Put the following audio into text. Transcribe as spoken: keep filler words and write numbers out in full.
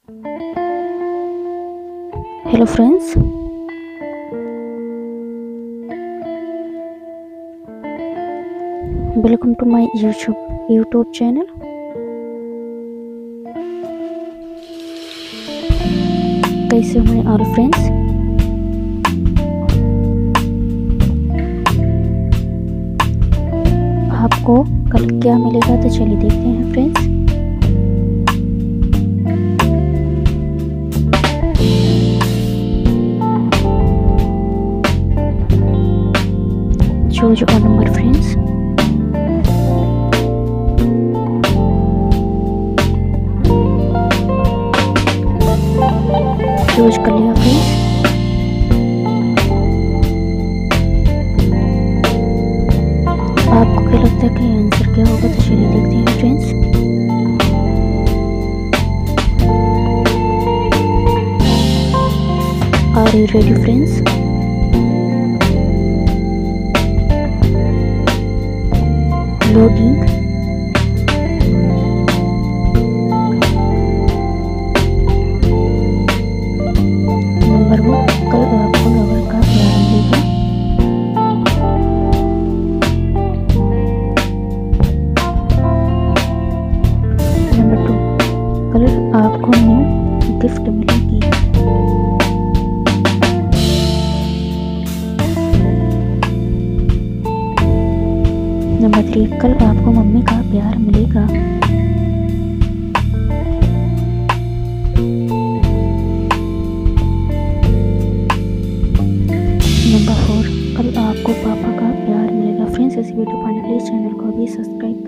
Hello friends, welcome to my YouTube YouTube channel. कैसे हो मेरे ऑल फ्रेंड्स? आपको कल क्या मिलेगा, तो चलिए देखते हैं friends. Choose a number friends. Choose कर लिया फ्रेंड्स। आपको क्या लगता है कि आंसर क्या होगा, तो चलिए देखते हैं friends. Are you ready friends? Loading. Number one, कल आपको लवर का प्यार मिलेगा। नंबर टू, कल आपको न्यू गिफ्ट मिलेगी। नंबर थ्री, कल आपको मम्मी का प्यार मिलेगा। नंबर फोर, कल आपको पापा का प्यार मिलेगा। फ्रेंड्स, इस वीडियो पाने के लिए चैनल को भी सब्सक्राइब